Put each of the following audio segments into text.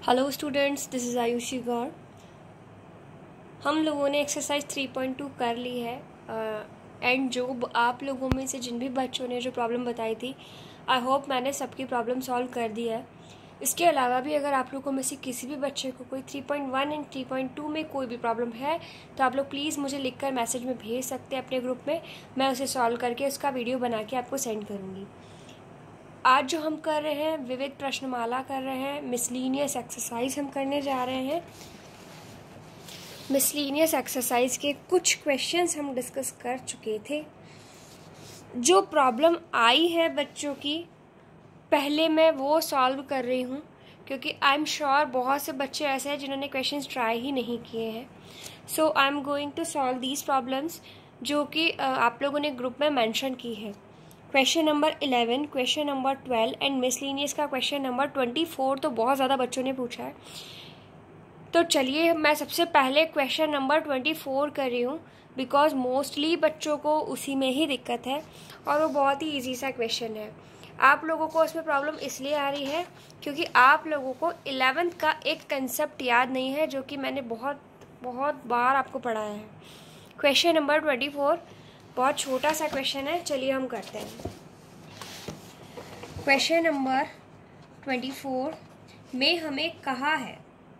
Hello students, this is Ayushi Gaur. हम लोगों ने एक्सरसाइज 3.2 कर ली है एंड जो आप लोगों में से जिन भी बच्चों ने जो प्रॉब्लम बताई थी, आई होप मैंने सबकी प्रॉब्लम सॉल्व कर दी है। इसके अलावा भी अगर आप लोगों में से किसी भी बच्चे को कोई 3.1 एंड 3.2 में कोई भी प्रॉब्लम है तो आप लोग प्लीज़ मुझे लिखकर मैसेज में भेज सकते हैं अपने ग्रुप में। मैं उसे सॉल्व करके उसका वीडियो बना के आपको सेंड करूँगी। आज जो हम कर रहे हैं विविध प्रश्नमाला कर रहे हैं, मिसलीनियस एक्सरसाइज हम करने जा रहे हैं। मिसलीनियस एक्सरसाइज के कुछ क्वेश्चंस हम डिस्कस कर चुके थे। जो प्रॉब्लम आई है बच्चों की, पहले मैं वो सॉल्व कर रही हूँ क्योंकि आई एम श्योर बहुत से बच्चे ऐसे हैं जिन्होंने क्वेश्चंस ट्राई ही नहीं किए हैं। So I am going to solve these problems जो कि आप लोगों ने ग्रुप में मेंशन की है। Question number 11, question number 12 and miscellaneous का क्वेश्चन नंबर 24 तो बहुत ज़्यादा बच्चों ने पूछा है। तो चलिए मैं सबसे पहले क्वेश्चन नंबर 24 कर रही हूँ बिकॉज मोस्टली बच्चों को उसी में ही दिक्कत है और वो बहुत ही ईजी सा क्वेश्चन है। आप लोगों को उसमें प्रॉब्लम इसलिए आ रही है क्योंकि आप लोगों को 11th का एक कंसेप्ट याद नहीं है जो कि मैंने बहुत बार आपको पढ़ाया है। क्वेश्चन नंबर 24 बहुत छोटा सा क्वेश्चन है, चलिए हम करते हैं। क्वेश्चन नंबर 24 में हमें कहा है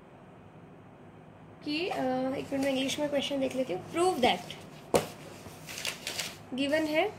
कि एक मिनट में इंग्लिश में क्वेश्चन देख लेती हूँ। प्रूव दैट गिवन है,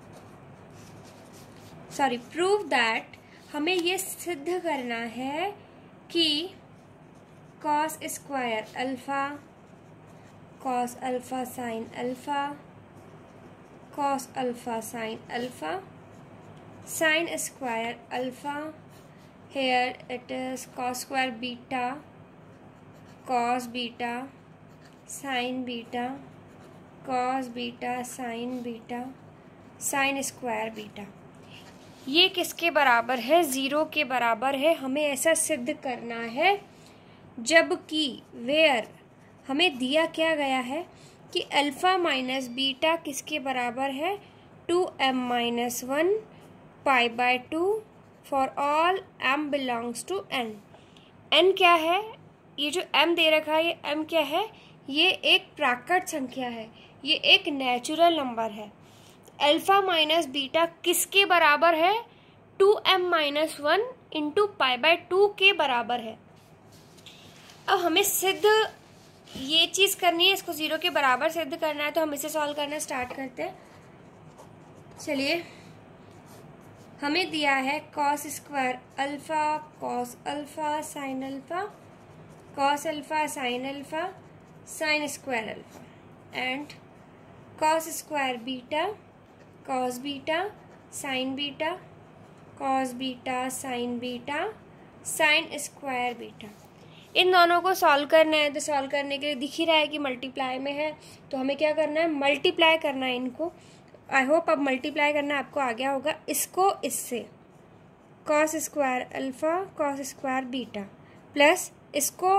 प्रूव दैट हमें ये सिद्ध करना है कि cos square alpha, cos alpha sine alpha, cos alpha sin alpha, sin square alpha, here it is cos square beta, cos beta, sin beta, cos beta sin beta, sin square beta, ये किसके बराबर है? 0 के बराबर है। हमें ऐसा सिद्ध करना है जबकि वेयर हमें दिया क्या गया है कि अल्फ़ा माइनस बीटा किसके बराबर है? 2m-1 π/2 for all m belongs to n। n क्या है? ये जो m दे रखा है ये m क्या है? ये एक प्राकृत संख्या है, ये एक नेचुरल नंबर है। अल्फ़ा माइनस बीटा किसके बराबर है? 2m-1 इंटू π/2 के बराबर है। अब हमें सिद्ध ये चीज़ करनी है, इसको 0 के बराबर सिद्ध करना है, तो हम इसे सॉल्व करना स्टार्ट करते हैं। चलिए, हमें दिया है cos square alpha, cos alpha sine alpha, cos alpha sine alpha, sine square alpha and cos square beta, cos beta sine beta, cos beta sine beta, sine square beta. इन दोनों को सॉल्व करना है तो सॉल्व करने के लिए दिख ही रहा है कि मल्टीप्लाई में है, तो हमें क्या करना है? मल्टीप्लाई करना है इनको। आई होप अब मल्टीप्लाई करना आपको आ गया होगा। इसको इससे cos square alpha, cos square beta, plus इसको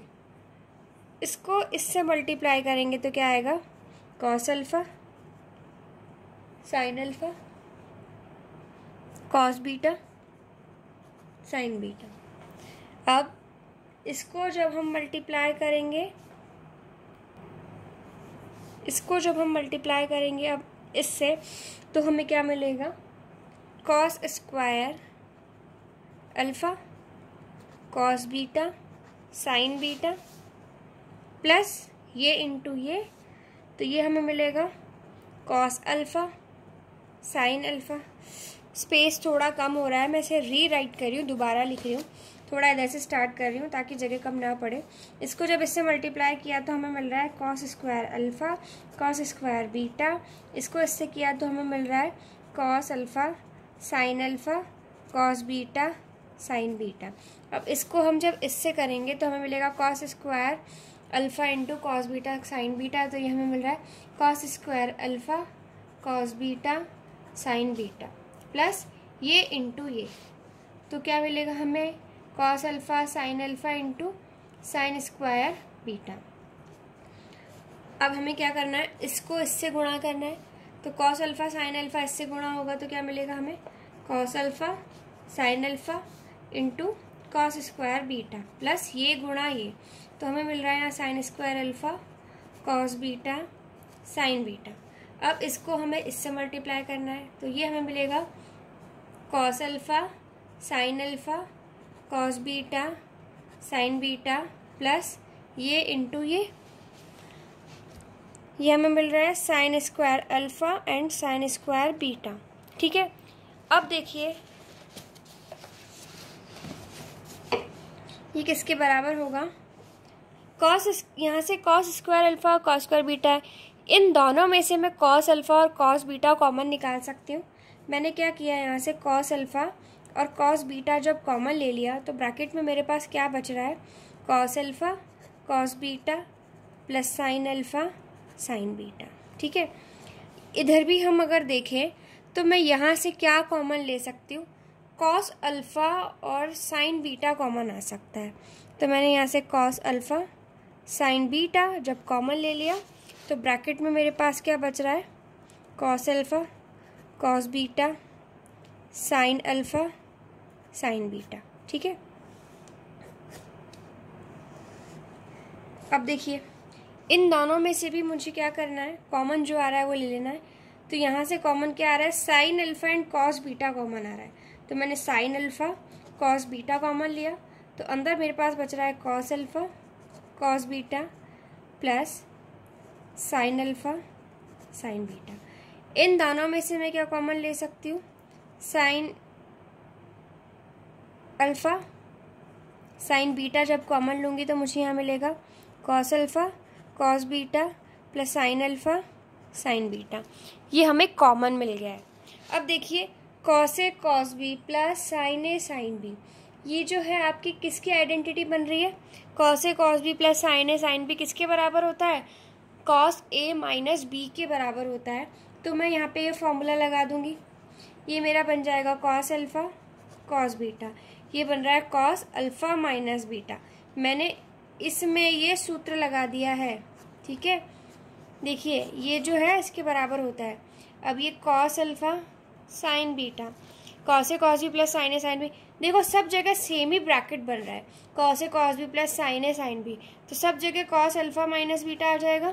इससे मल्टीप्लाई करेंगे तो क्या आएगा? Cos alpha sine alpha, cos beta sine beta. अब इसको जब हम मल्टीप्लाई करेंगे अब इससे, तो हमें क्या मिलेगा? Cos square alpha, cos beta sine beta, plus ये इंटू ये, तो ये हमें मिलेगा cos alpha sine alpha. Space थोड़ा कम हो रहा है, मैं इसे रीराइट कर रही हूँ, दोबारा लिख रही हूँ, थोड़ा इधर से स्टार्ट कर रही हूँ ताकि जगह कम ना पड़े। इसको जब इससे मल्टीप्लाई किया तो हमें मिल रहा है cos square alpha, cos square beta, इसको इससे किया तो हमें मिल रहा है cos alpha sine alpha, cos beta sine beta. अब इसको हम जब इससे करेंगे तो हमें मिलेगा cos square alpha into cos beta sine beta, तो ये हमें मिल रहा है cos square alpha cos beta sine beta, plus ये इंटू ये, तो क्या मिलेगा हमें? Cos alpha sine alpha into sign square beta. अब हमें क्या करना है? इसको इससे गुणा करना है, तो कॉस अल्फा साइन अल्फा इससे गुणा होगा तो क्या मिलेगा हमें? Cos alpha sine alpha into cos square beta plus ये गुणा ये, तो हमें मिल रहा है यहाँ sine square alpha cos beta sine beta. अब इसको हमें इससे मल्टीप्लाई करना है, तो ये हमें मिलेगा cos alpha sine alpha cos beta sine beta plus ये इंटू ये हमें मिल रहा है sine square alpha and sine square beta. ठीक है, अब देखिए ये किसके बराबर होगा, कॉस, यहाँ से कॉस स्क्वायर अल्फा और कॉस स्क्वायर बीटा है, इन दोनों में से मैं कॉस अल्फा और कॉस बीटा कॉमन निकाल सकती हूँ। मैंने क्या किया, यहाँ से कॉस अल्फा और कॉस बीटा जब कॉमन ले लिया तो ब्रैकेट में मेरे पास क्या बच रहा है, cos alpha cos beta plus sine alpha sine beta. ठीक है, इधर भी हम अगर देखें तो मैं यहाँ से क्या कॉमन ले सकती हूँ, कॉस अल्फा और साइन बीटा कॉमन आ सकता है, तो मैंने यहाँ से कॉस अल्फा साइन बीटा जब कॉमन ले लिया तो ब्रैकेट में मेरे पास क्या बच रहा है, cos alpha cos beta sine alpha sine beta. ठीक है, अब देखिए इन दोनों में से भी मुझे क्या करना है, कॉमन जो आ रहा है वो ले लेना है। तो यहाँ से कॉमन क्या आ रहा है, sine alpha and cos beta common आ रहा है, तो मैंने sine alpha cos beta common लिया, तो अंदर मेरे पास बच रहा है cos alpha cos beta plus sine alpha sine beta. इन दोनों में से मैं क्या कॉमन ले सकती हूँ, साइन अल्फा साइन बीटा जब कॉमन लूँगी तो मुझे यहाँ मिलेगा cos alpha cos beta plus sine alpha sine beta, ये हमें कॉमन मिल गया है। अब देखिए cos A cos B plus sine A sine B, ये जो है आपकी किसकी आइडेंटिटी बन रही है, cos A cos B plus sine A sine B किसके बराबर होता है, कॉस ए माइनस बी के बराबर होता है। तो मैं यहाँ पे ये फॉर्मूला लगा दूंगी, ये मेरा बन जाएगा कॉस अल्फा कॉस बीटा, ये बन रहा है कॉस अल्फा माइनस बीटा, मैंने इसमें ये सूत्र लगा दिया है। ठीक है, देखिए ये जो है इसके बराबर होता है। अब ये cos alpha sine beta cos A cos B plus sine A sine B, देखो सब जगह सेम ही ब्रैकेट बन रहा है, cos A cos B plus sine A sine B, तो सब जगह कॉस अल्फा माइनस बीटा आ जाएगा।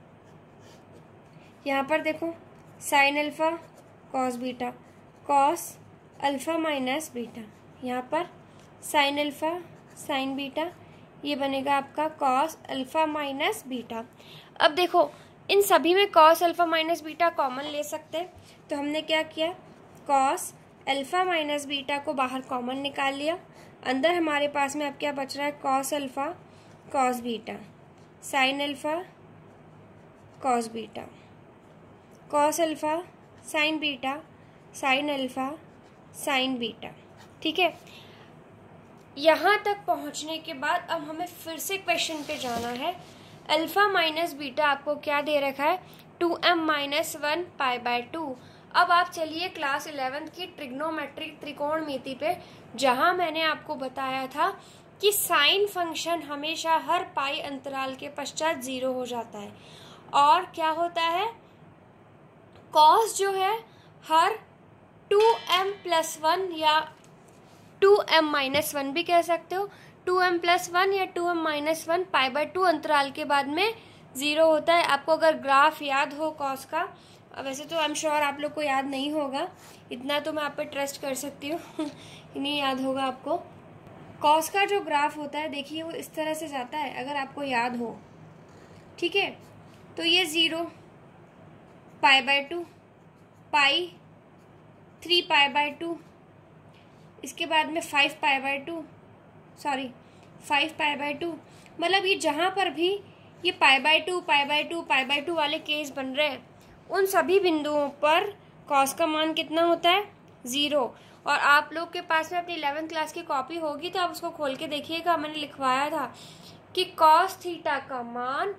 यहाँ पर देखो sine alpha cos beta cos alpha minus beta, यहाँ पर साइन अल्फा साइन बीटा, ये बनेगा आपका कॉस अल्फा माइनस बीटा। अब देखो इन सभी में cos alpha minus beta common ले सकते हैं, तो हमने क्या किया, कॉस अल्फा माइनस बीटा को बाहर कॉमन निकाल लिया, अंदर हमारे पास में अब क्या बच रहा है, cos alpha cos beta sine alpha cos beta cos alpha sine beta sine alpha sine beta. ठीक है, यहाँ तक पहुँचने के बाद अब हमें फिर से क्वेश्चन पे जाना है। अल्फा माइनस बीटा आपको क्या दे रखा है, 2m-1 π/2। अब आप चलिए क्लास 11th की ट्रिग्नोमेट्रिक त्रिकोणमिति पे, जहाँ मैंने आपको बताया था कि साइन फंक्शन हमेशा हर पाई अंतराल के पश्चात 0 हो जाता है, और क्या होता है, कॉस जो है हर 2m+1 या 2m-1 भी कह सकते हो, 2m+1 या 2m-1 π/2 अंतराल के बाद में 0 होता है। आपको अगर ग्राफ याद हो कॉस का, वैसे तो आई एम श्योर आप लोग को याद नहीं होगा, इतना तो मैं आप पे ट्रस्ट कर सकती हूँ नहीं याद होगा आपको। कॉस का जो ग्राफ होता है देखिए वो इस तरह से जाता है, अगर आपको याद हो। ठीक है, तो ये 0 π/2 पाई 3 π/2, इसके बाद में 5 π/2 मतलब ये जहाँ पर भी ये π/2 वाले केस बन रहे हैं, उन सभी बिंदुओं पर कॉस का मान कितना होता है, 0। और आप लोग के पास में अपनी 11th क्लास की कॉपी होगी तो आप उसको खोल के देखिएगा, मैंने लिखवाया था कि कॉस थीटा का मान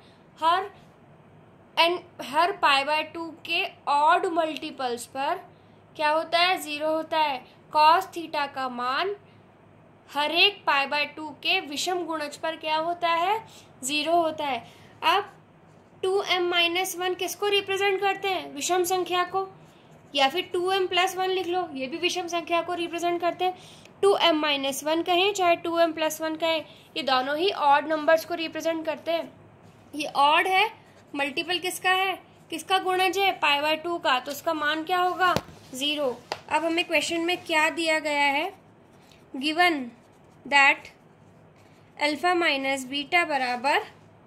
हर π/2 के ऑड मल्टीपल्स पर क्या होता है, 0 होता है। कॉस थीटा का मान हर एक π/2 के विषम गुणज पर क्या होता है, 0 होता है। अब 2m-1 किसको रिप्रेजेंट करते हैं, विषम संख्या को, या फिर 2m+1 लिख लो, ये भी विषम संख्या को रिप्रेजेंट करते हैं। 2m-1 कहें चाहे 2m+1 कहें, ये दोनों ही ऑड नंबर्स को रिप्रेजेंट करते हैं। ये ऑड है, मल्टीपल किसका है, किसका गुणज है, π/2 का, तो उसका मान क्या होगा, 0। अब हमें क्वेश्चन में क्या दिया गया है, given that alpha minus beta बराबर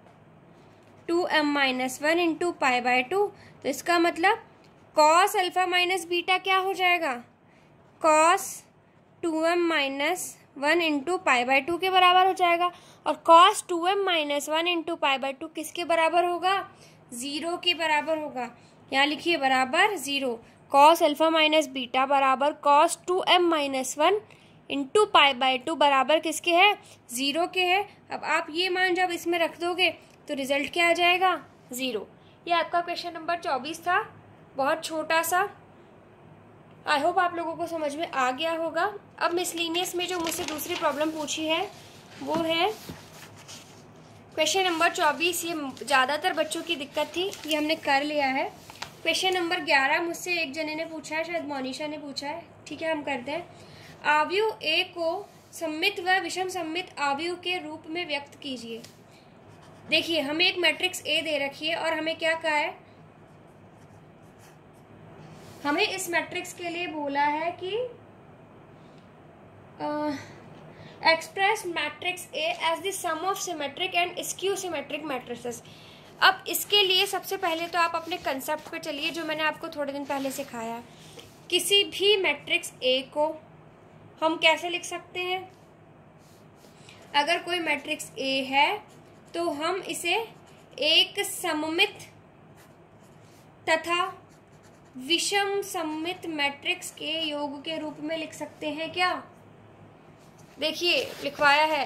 2m-1 इंटू π/2, तो इसका मतलब कॉस अल्फा माइनस बीटा क्या हो जाएगा, कॉस 2m-1 इंटू π/2 के बराबर हो जाएगा। और कॉस 2m-1 इंटू π/2 किसके बराबर होगा, 0 के बराबर होगा। यहाँ लिखिए बराबर 0, कॉस अल्फा माइनस बीटा बराबर कॉस 2m-1 इंटू π/2 बराबर किसके है, 0 के है। अब आप ये मान जब इसमें रख दोगे तो रिजल्ट क्या आ जाएगा, 0। ये आपका क्वेश्चन नंबर 24 था, बहुत छोटा सा। आई होप आप लोगों को समझ में आ गया होगा। अब मिसलिनियस में जो मुझसे दूसरी प्रॉब्लम पूछी है वो है क्वेश्चन नंबर 24। ये ज़्यादातर बच्चों की दिक्कत थी, ये हमने कर लिया है। क्वेश्चन नंबर 11 मुझसे एक जने ने पूछा है, शायद मोनिशा ने पूछा है। ठीक है, हम करते हैं। आव्यूह ए को सममित व विषम सममित आव्यूह के रूप में व्यक्त कीजिए। देखिए, हमें एक मैट्रिक्स ए दे रखी है और हमें क्या कहा है, हमें इस मैट्रिक्स के लिए बोला है कि express matrix A as the sum of symmetric and skew symmetric matrices. अब इसके लिए सबसे पहले तो आप अपने कंसेप्ट पे चलिए, जो मैंने आपको थोड़े दिन पहले सिखाया। किसी भी मैट्रिक्स ए को हम कैसे लिख सकते हैं, अगर कोई मैट्रिक्स ए है तो हम इसे एक सममित तथा विषम सममित मैट्रिक्स के योग के रूप में लिख सकते हैं। क्या, देखिए लिखवाया है,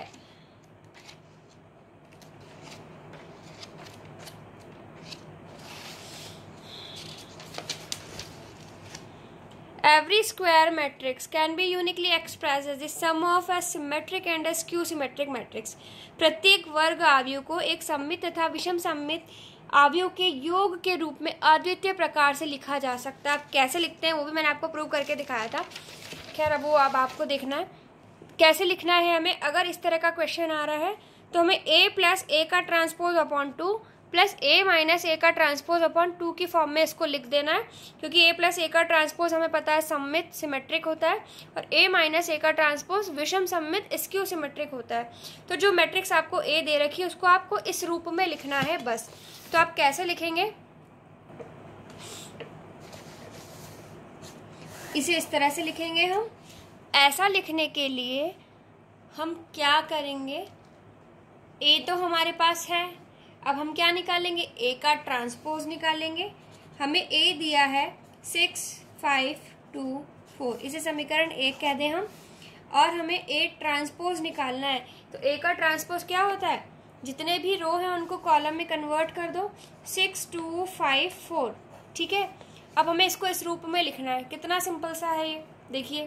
every square matrix can be uniquely expressed as the sum of a symmetric and a skew symmetric matrix। प्रत्येक वर्ग आव्यूह को एक सममित तथा विषम सममित आव्यूह के योग के रूप में अद्वितीय प्रकार से लिखा जा सकता है। आप कैसे लिखते हैं वो भी मैंने आपको प्रूव करके दिखाया था। खैर, अब वो अब आपको देखना है कैसे लिखना है। हमें अगर इस तरह का क्वेश्चन आ रहा है तो हमें a प्लस ए का transpose upon 2 plus a minus A का ट्रांसपोज अपॉन 2 की फॉर्म में इसको लिख देना है, क्योंकि a प्लस ए का ट्रांसपोज हमें पता है सममित सिमेट्रिक होता है और a माइनस ए का ट्रांसपोज विषम सममित स्क्यू सिमेट्रिक होता है। तो जो मैट्रिक्स आपको a दे रखी है उसको आपको इस रूप में लिखना है बस। तो आप कैसे लिखेंगे, इसे इस तरह से लिखेंगे हम। ऐसा लिखने के लिए हम क्या करेंगे, a तो हमारे पास है, अब हम क्या निकालेंगे, a का ट्रांसपोज निकालेंगे। हमें a दिया है 6, 5, 2, 4, इसे समीकरण 1 कह दें हम, और हमें a ट्रांसपोज निकालना है। तो a का ट्रांसपोज क्या होता है, जितने भी रो हैं उनको कॉलम में कन्वर्ट कर दो, 6, 2, 5, 4। ठीक है, अब हमें इसको इस रूप में लिखना है। कितना सिंपल सा है ये, देखिए।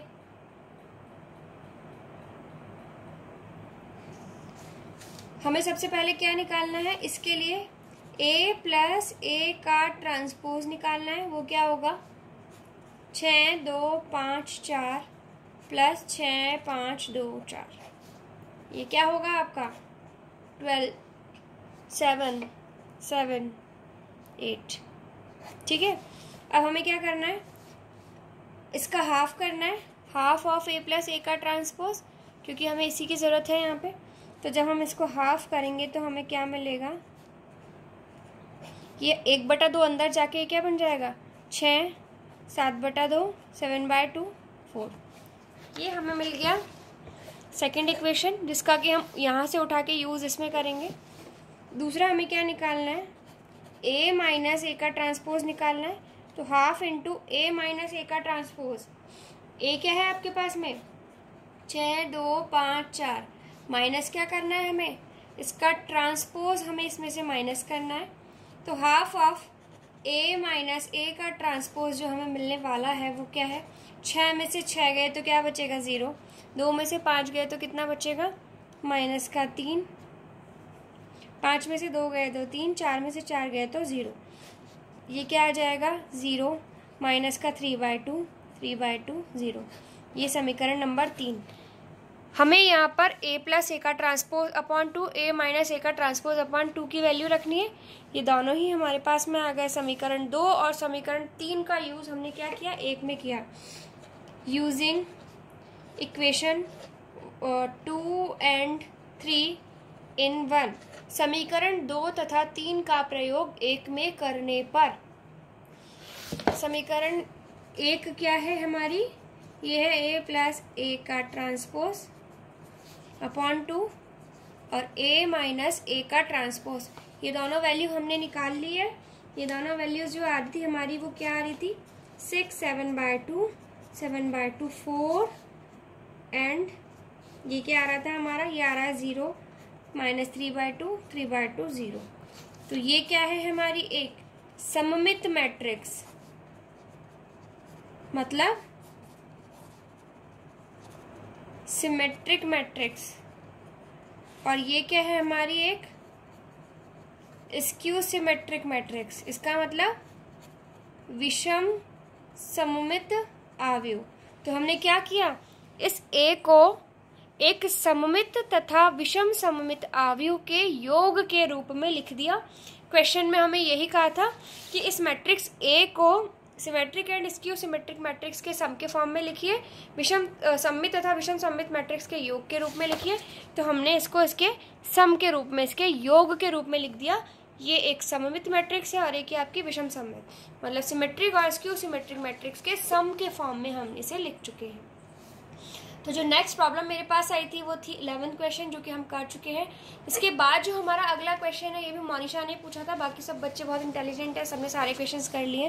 हमें सबसे पहले क्या निकालना है, इसके लिए a प्लस ए का ट्रांसपोज निकालना है। वो क्या होगा, 6, 2, 5, 4 प्लस 6, 5, 2, 4। ये क्या होगा आपका 12, 7, 7, 8। ठीक है, अब हमें क्या करना है, इसका हाफ करना है, half of a plus A का ट्रांसपोज, क्योंकि हमें इसी की ज़रूरत है यहाँ पे। तो जब हम इसको हाफ करेंगे तो हमें क्या मिलेगा, ये 1/2 अंदर जाके क्या बन जाएगा, 6, 7/2, 7/2, 4। ये हमें मिल गया सेकंड इक्वेशन, जिसका कि हम यहाँ से उठा के यूज़ इसमें करेंगे। दूसरा हमें क्या निकालना है, a माइनस ए का ट्रांसपोज निकालना है। तो half into a minus A का ट्रांसपोज, a क्या है आपके पास में, 6, 2, 5, 4, माइनस क्या करना है हमें, इसका ट्रांसपोज हमें इसमें से माइनस करना है। तो half of a minus A का ट्रांसपोज जो हमें मिलने वाला है वो क्या है, 6 में से 6 गए तो क्या बचेगा, 0। 2 में से 5 गए तो कितना बचेगा, माइनस का 3। 5 में से 2 गए तो 3, 4 में से 4 गए तो 0। ये क्या आ जाएगा, 0 माइनस का 3/2, 3/2, 0। ये समीकरण नंबर 3। हमें यहाँ पर a प्लस ए का transpose upon 2, a minus A का ट्रांसपोज अपॉन 2 की वैल्यू रखनी है। ये दोनों ही हमारे पास में आ गए। समीकरण 2 और समीकरण 3 का यूज हमने क्या किया, एक में किया। यूजिंग इक्वेशन 2 एंड 3 इन 1, समीकरण 2 तथा 3 का प्रयोग एक में करने पर समीकरण 1 क्या है हमारी, ये है a प्लस ए का ट्रांसपोज अपॉन 2 और a माइनस ए का ट्रांसपोज। ये दोनों वैल्यू हमने निकाल ली है। ये दोनों वैल्यूज जो आ रही थी हमारी वो क्या आ रही थी, 6, 7/2, 7/2 4 एंड ये क्या आ रहा था हमारा, ये आ रहा है 0, -3/2, 3/2 0। तो ये क्या है हमारी एक सममित मैट्रिक्स, मतलब सिमेट्रिक मैट्रिक्स। और ये क्या है हमारी एक स्क्यू सिमेट्रिक मैट्रिक्स। इसका मतलब विषम सममित आव्यूह। तो हमने क्या किया, इस A को एक सममित तथा विषम सममित आव्यूह के योग के रूप में लिख दिया। क्वेश्चन में हमें यही कहा था कि इस मैट्रिक्स A को symmetric and skew symmetric matrix के सम के फॉर्म में लिखिए, विषम सममित तथा विषम सममित मैट्रिक्स के योग के रूप में लिखिए। तो हमने इसको इसके सम के रूप में, इसके योग के रूप में लिख दिया। ये एक सममित मैट्रिक्स है और एक ही आपकी विषम सममित, मतलब सिमेट्रिक और स्क्यू सिमेट्रिक मैट्रिक्स के सम के फॉर्म में हम इसे लिख चुके हैं। तो जो नेक्स्ट प्रॉब्लम मेरे पास आई थी वो थी 11th क्वेश्चन, जो कि हम कर चुके हैं। इसके बाद जो हमारा अगला क्वेश्चन है ये भी मोनिशा ने पूछा था। बाकी सब बच्चे बहुत इंटेलिजेंट है, सबने सारे क्वेश्चंस कर लिए।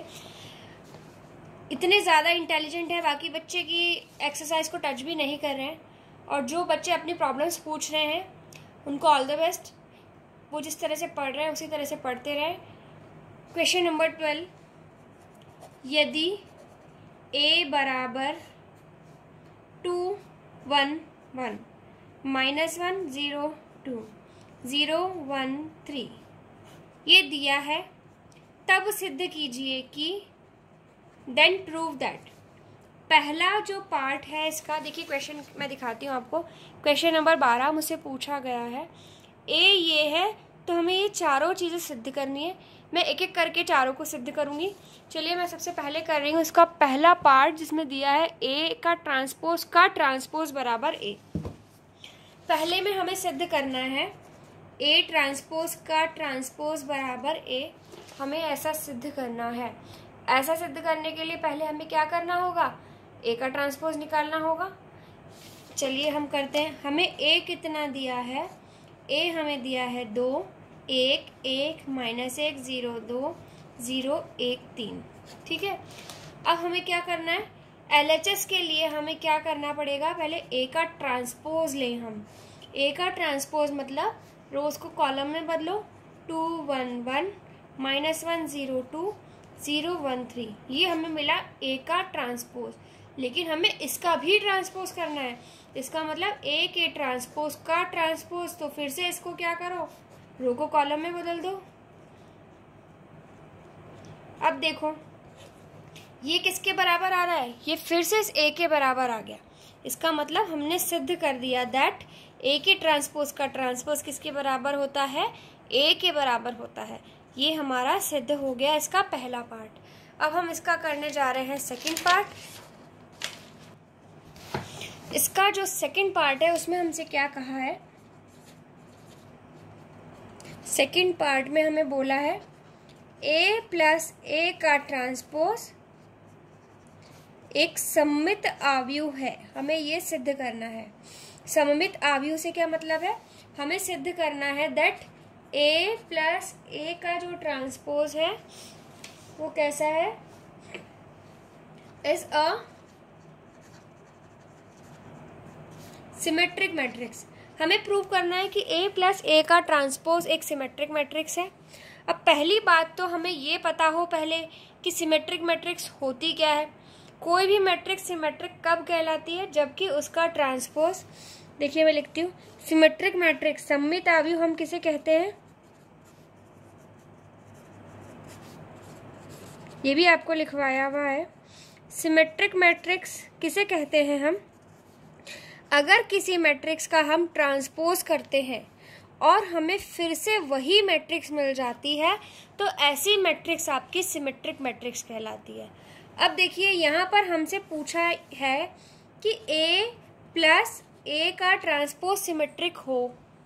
इतने ज़्यादा इंटेलिजेंट है, बाकी बच्चे की एक्सरसाइज को टच भी नहीं कर रहे हैं। और जो बच्चे अपनी प्रॉब्लम्स पूछ रहे हैं उनको ऑल द बेस्ट। वो जिस तरह से पढ़ रहे हैं उसी तरह से पढ़ते रहे। क्वेश्चन नंबर 12, यदि a बराबर 2 1 1 -1 0 2 0 1 3 ये दिया है, तब सिद्ध कीजिए कि देन प्रूव दैट। पहला जो पार्ट है इसका, देखिए क्वेश्चन मैं दिखाती हूँ आपको। क्वेश्चन नंबर 12 मुझसे पूछा गया है, ए ये है तो हमें ये चारों चीज़ें सिद्ध करनी है। मैं एक एक करके चारों को सिद्ध करूँगी। चलिए मैं सबसे पहले कर रही हूँ इसका पहला पार्ट, जिसमें दिया है ए का ट्रांसपोज बराबर ए। पहले में हमें सिद्ध करना है ए ट्रांसपोज का ट्रांसपोज बराबर ए। हमें ऐसा सिद्ध करना है। ऐसा सिद्ध करने के लिए पहले हमें क्या करना होगा, ए का ट्रांसपोज निकालना होगा। चलिए हम करते हैं। हमें ए कितना दिया है, ए हमें दिया है 2 1 1 -1 0 2 0 1 3। ठीक है, अब हमें क्या करना है, LHS के लिए हमें क्या करना पड़ेगा, पहले ए का ट्रांसपोज लें हम। ए का ट्रांसपोज मतलब रोज को कॉलम में बदलो, 2 1 1 -1 0 2 0 1 3। ये हमें मिला ए का ट्रांसपोज। लेकिन हमें इसका भी ट्रांसपोज करना है। इसका मतलब ए के ट्रांसपोज का ट्रांसपोज। तो फिर से इसको क्या करो, रो को कॉलम में बदल दो। अब देखो ये किसके बराबर आ रहा है, ये फिर से इस ए के बराबर आ गया। इसका मतलब हमने सिद्ध कर दिया दैट ए के ट्रांसपोज का ट्रांसपोज किसके बराबर होता है, ए के बराबर होता है। ये हमारा सिद्ध हो गया इसका पहला पार्ट। अब हम इसका करने जा रहे हैं सेकंड पार्ट। इसका जो सेकंड पार्ट है उसमें हमसे क्या कहा है, सेकंड पार्ट में हमें बोला है a प्लस ए का ट्रांसपोज एक सममित आव्यूह है। हमें ये सिद्ध करना है। सममित आव्यूह से क्या मतलब है, हमें सिद्ध करना है दैट a प्लस ए का जो ट्रांसपोज है वो कैसा है, इज अ सिमेट्रिक मैट्रिक्स। हमें प्रूव करना है कि a प्लस ए का ट्रांसपोज एक सिमेट्रिक मैट्रिक्स है। अब पहली बात तो हमें ये पता हो पहले कि सिमेट्रिक मैट्रिक्स होती क्या है। कोई भी मैट्रिक्स सिमेट्रिक कब कहलाती है, जबकि उसका ट्रांसपोज, देखिए मैं लिखती हूँ, सिमेट्रिक मैट्रिक्स सममित आव्यूह हम किसे कहते हैं, ये भी आपको लिखवाया हुआ है। सिमेट्रिक मैट्रिक्स किसे कहते हैं हम, अगर किसी मैट्रिक्स का हम ट्रांसपोज करते हैं और हमें फिर से वही मैट्रिक्स मिल जाती है तो ऐसी मैट्रिक्स आपकी सिमेट्रिक मैट्रिक्स कहलाती है। अब देखिए यहाँ पर हमसे पूछा है कि A प्लस A का ट्रांसपोज सिमेट्रिक हो।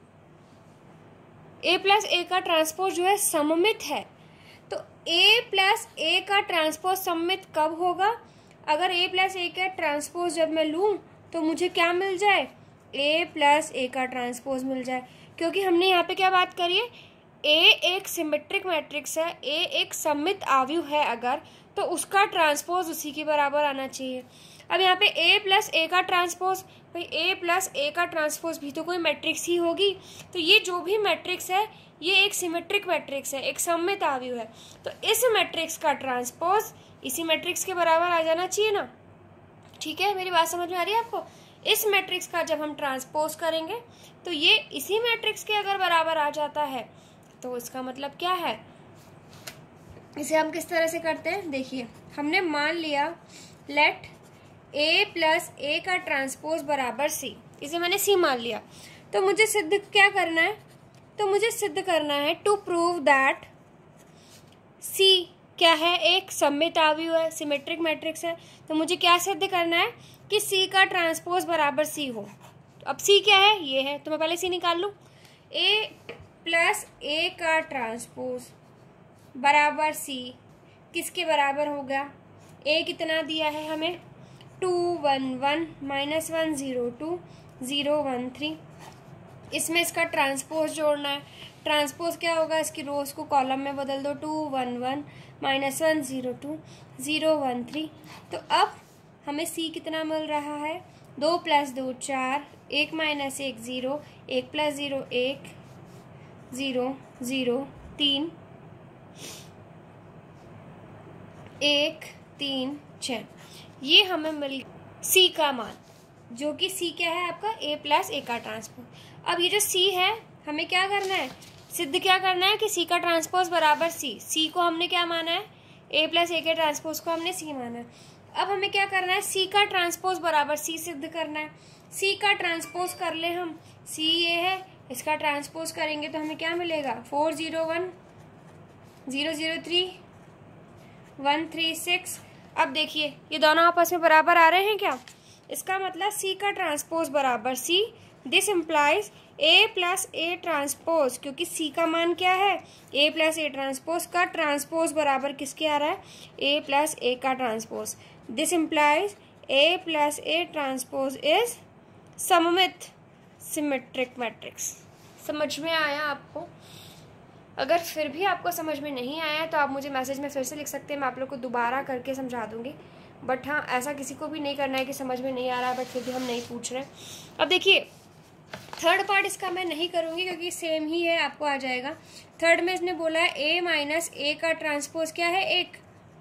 A प्लस A का ट्रांसपोज जो है सममित है, तो A प्लस A का ट्रांसपोज सममित कब होगा? अगर A प्लस A का ट्रांसपोज जब मैं लूँ तो मुझे क्या मिल जाए? A प्लस A का ट्रांसपोज मिल जाए, क्योंकि हमने यहाँ पे क्या बात करी है, A एक सिमेट्रिक मैट्रिक्स है, A एक सममित आव्यूह है अगर, तो उसका ट्रांसपोज उसी के बराबर आना चाहिए। अब यहाँ पे A प्लस A का ट्रांसपोज, भाई A प्लस A का ट्रांसपोज भी तो कोई मैट्रिक्स ही होगी, तो ये जो भी मैट्रिक्स है ये एक सिमेट्रिक मैट्रिक्स है, एक सममित आव्यूह है, तो इस मैट्रिक्स का ट्रांसपोज इसी मैट्रिक्स के बराबर आ जाना चाहिए ना। ठीक है, मेरी बात समझ में आ रही है आपको? इस मैट्रिक्स का जब हम ट्रांसपोज करेंगे तो ये इसी मैट्रिक्स के अगर बराबर आ जाता है तो इसका मतलब क्या है? इसे हम किस तरह से करते हैं, देखिए हमने मान लिया लेट A प्लस A का ट्रांसपोज बराबर C, इसे मैंने C मान लिया, तो मुझे सिद्ध क्या करना है? तो मुझे सिद्ध करना है टू प्रूव दैट C क्या है, एक सममित आव्यूह है, सिमेट्रिक मैट्रिक्स है, तो मुझे क्या सिद्ध करना है कि C का ट्रांसपोज बराबर C हो। अब C क्या है, ये है, तो मैं पहले C निकाल लूँ। A प्लस A का ट्रांसपोज बराबर C किसके बराबर होगा? A कितना दिया है हमें? 2 1 1 माइनस 1 0 2 0 1 3। इसमें इसका ट्रांसपोज जोड़ना है। ट्रांसपोज क्या होगा, इसकी रोज को कॉलम में बदल दो, 2 1 1 माइनस 1 0 2 0 1 3। तो अब हमें C कितना मिल रहा है? 2 प्लस 2 4, 1 माइनस 1 0, 1 प्लस 0 1 0 0 3 1 3 6। ये हमें मिल C का मान, जो कि C क्या है आपका? A प्लस A का ट्रांसपोज। अब ये जो C है हमें क्या करना है, सिद्ध क्या करना है कि C का ट्रांसपोज बराबर C। C को हमने क्या माना है? A प्लस A के ट्रांसपोज को हमने C माना है। अब हमें क्या करना है? C का ट्रांसपोज बराबर C सिद्ध करना है। C का ट्रांसपोज कर ले हम, C ये है, इसका ट्रांसपोज करेंगे तो हमें क्या मिलेगा? 4 0 1 0 0 3 1 3 6। अब देखिए ये दोनों आपस में बराबर आ रहे हैं क्या? इसका मतलब C का ट्रांसपोज बराबर C। This implies A plus A transpose, क्योंकि C का मान क्या है? A प्लस A ट्रांसपोज का ट्रांसपोज बराबर किसके आ रहा है? A प्लस A का transpose. This implies A plus A transpose is सममित सिमेट्रिक मैट्रिक्स। समझ में आया आपको? अगर फिर भी आपको समझ में नहीं आया तो आप मुझे मैसेज में फिर से लिख सकते हैं, मैं आप लोग को दोबारा करके समझा दूंगी। बट हाँ, ऐसा किसी को भी नहीं करना है कि समझ में नहीं आ रहा है बट फिर भी हम नहीं पूछ रहे। अब देखिए थर्ड पार्ट इसका मैं नहीं करूँगी क्योंकि सेम ही है, आपको आ जाएगा। थर्ड में इसने बोला है A माइनस A का ट्रांसपोज क्या है? एक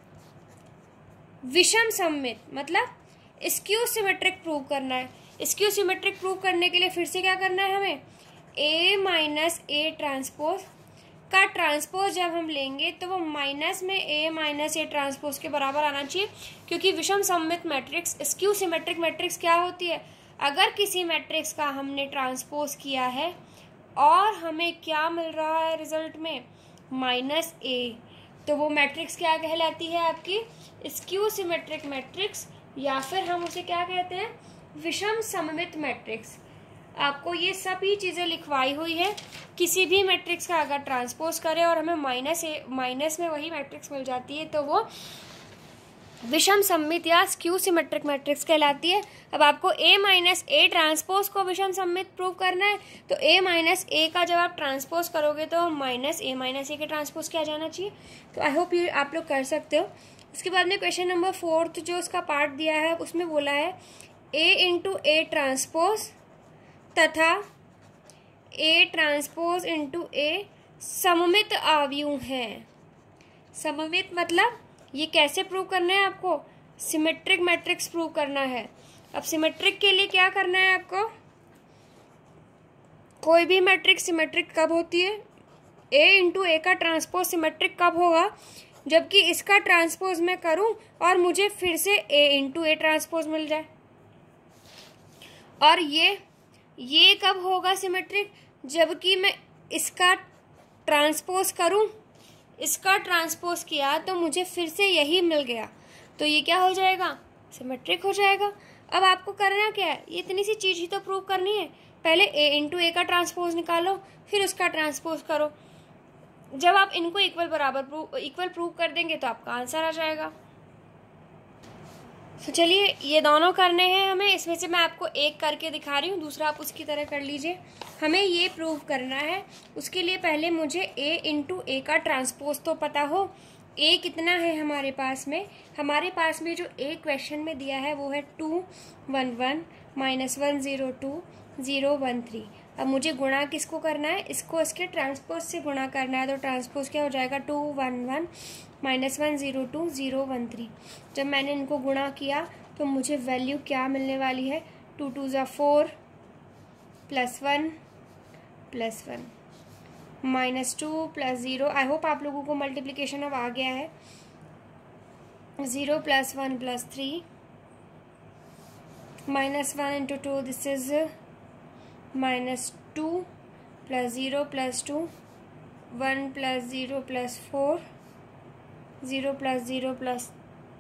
विषम सममित, मतलब स्क्यू सिमेट्रिक प्रूव करना है। स्क्यू सिमेट्रिक प्रूव करने के लिए फिर से क्या करना है हमें? A माइनस A ट्रांसपोज का ट्रांसपोज जब हम लेंगे तो वो माइनस में A माइनस A ट्रांसपोज के बराबर आना चाहिए, क्योंकि विषम सममित मैट्रिक्स स्क्यू सिमेट्रिक मैट्रिक्स क्या होती है? अगर किसी मैट्रिक्स का हमने ट्रांसपोज किया है और हमें क्या मिल रहा है रिजल्ट में? माइनस A, तो वो मैट्रिक्स क्या कहलाती है आपकी? स्क्यू सिमेट्रिक मैट्रिक्स, या फिर हम उसे क्या कहते हैं? विषम सममित मैट्रिक्स। आपको ये सभी चीज़ें लिखवाई हुई है। किसी भी मैट्रिक्स का अगर ट्रांसपोज करें और हमें माइनस में वही मैट्रिक्स मिल जाती है तो वो विषम सममित या स्क्यू सिमेट्रिक मैट्रिक्स कहलाती है। अब आपको A माइनस A ट्रांसपोज को विषम सममित प्रूव करना है, तो A माइनस A का जब आप ट्रांसपोज करोगे तो माइनस A के ट्रांसपोज क्या जाना चाहिए। तो आई होप ये आप लोग कर सकते हो। उसके बाद में क्वेश्चन नंबर 4 जो उसका पार्ट दिया है उसमें बोला है A इंटू A ट्रांसपोज तथा A ट्रांसपोज इंटू A सममित आव्यूह हैं। सममित मतलब ये कैसे प्रूव करना है आपको? सिमेट्रिक मैट्रिक्स प्रूव करना है। अब सिमेट्रिक के लिए क्या करना है आपको? कोई भी मैट्रिक्स सिमेट्रिक कब होती है? A इंटू A का ट्रांसपोज सिमेट्रिक कब होगा? जबकि इसका ट्रांसपोज मैं करूं और मुझे फिर से A इंटू A ट्रांसपोज मिल जाए। और ये कब होगा सिमेट्रिक, जबकि मैं इसका ट्रांसपोज करूं, इसका ट्रांसपोज किया तो मुझे फिर से यही मिल गया, तो ये क्या हो जाएगा, सिमेट्रिक हो जाएगा। अब आपको करना क्या है, ये इतनी सी चीज ही तो प्रूव करनी है। पहले a इंटू ए का ट्रांसपोज निकालो, फिर उसका ट्रांसपोज करो। जब आप इनको इक्वल प्रूव कर देंगे तो आपका आंसर आ जाएगा। तो चलिए ये दोनों करने हैं हमें, इसमें से मैं आपको एक करके दिखा रही हूँ, दूसरा आप उसकी तरह कर लीजिए। हमें ये प्रूव करना है, उसके लिए पहले मुझे a इंटू ए का ट्रांसपोज तो पता हो। a कितना है हमारे पास में जो a क्वेश्चन में दिया है वो है 211 - 102 013। अब मुझे गुणा किसको करना है, इसको इसके ट्रांसपोज से गुणा करना है, तो ट्रांसपोज क्या हो जाएगा 211 - 102 013। जब मैंने इनको गुणा किया तो मुझे वैल्यू क्या मिलने वाली है, 2 2 ज़ा 4 +1 +1 -2 +0। आई होप आप लोगों को मल्टीप्लिकेशन अब आ गया है। 0 + 1 + 3 -1 × 2 दिस इज -2 + 0 + 2 1 + 0 + 4 0 + 0 +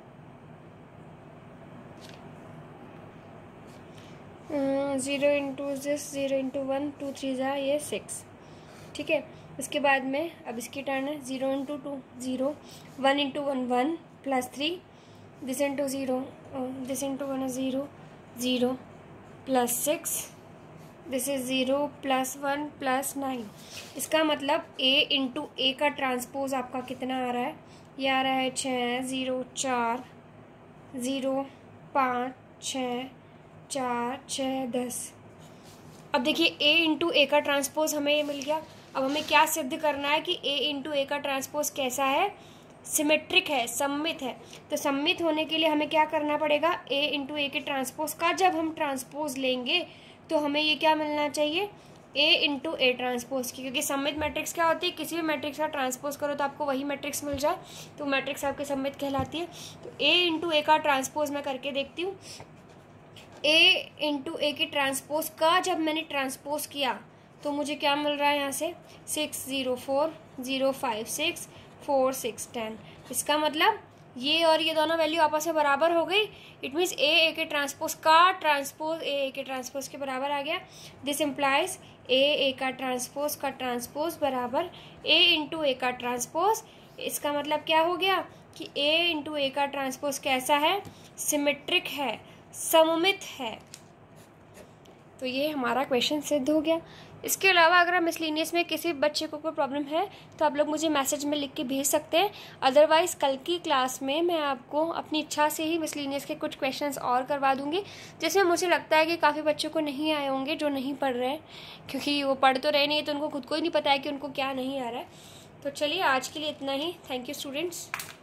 0 × दिस 0 × 1 2 3 ज़ा ये 6। ठीक है, इसके बाद में अब इसकी टर्न है 0 × 2 0 1 × 1 1 +3 दिस × 0 दिस × 1 0 0 +6 दिस इज 0 + 1 + 9। इसका मतलब a इंटू ए का ट्रांसपोज आपका कितना आ रहा है, ये आ रहा है 6 0 4 0 5 6 4 6 10। अब देखिए a इंटू ए का ट्रांसपोज हमें ये मिल गया। अब हमें क्या सिद्ध करना है कि a इंटू ए का ट्रांसपोज कैसा है, सिमेट्रिक है, सममित है। तो सममित होने के लिए हमें क्या करना पड़ेगा, a इंटू ए के ट्रांसपोज का जब हम ट्रांसपोज लेंगे तो हमें ये क्या मिलना चाहिए, a इंटू ए ट्रांसपोज की, क्योंकि सममित मैट्रिक्स क्या होती है, किसी भी मैट्रिक्स का ट्रांसपोज करो तो आपको वही मैट्रिक्स मिल जाए, तो मैट्रिक्स आपकी सममित कहलाती है। तो a इंटू ए का ट्रांसपोज मैं करके देखती हूँ। a इंटू ए की ट्रांसपोज का जब मैंने ट्रांसपोज किया तो मुझे क्या मिल रहा है यहाँ से 6 0 4 0 5 6 4 6 10। इसका मतलब ये और ये दोनों वैल्यू आपस में बराबर हो गई। इट मीन्स ए के ट्रांसपोज का ट्रांसपोज ए के ट्रांसपोज के बराबर आ गया। दिस इम्प्लाइज ए का ट्रांसपोज बराबर a इंटू ए का ट्रांसपोज। इसका मतलब क्या हो गया कि a इंटू ए का ट्रांसपोज कैसा है, सिमेट्रिक है, सममित है। तो ये हमारा क्वेश्चन सिद्ध हो गया। इसके अलावा अगर मिसलिनियस में किसी बच्चे को कोई प्रॉब्लम है तो आप लोग मुझे मैसेज में लिख के भेज सकते हैं। अदरवाइज़ कल की क्लास में मैं आपको अपनी इच्छा से ही मिसलिनियस के कुछ क्वेश्चंस और करवा दूंगी, जिसमें मुझे लगता है कि काफ़ी बच्चों को नहीं आए होंगे जो नहीं पढ़ रहे हैं, क्योंकि वो पढ़ तो रहे नहीं तो उनको खुद को ही नहीं पता है कि उनको क्या नहीं आ रहा है। तो चलिए आज के लिए इतना ही। Thank you students.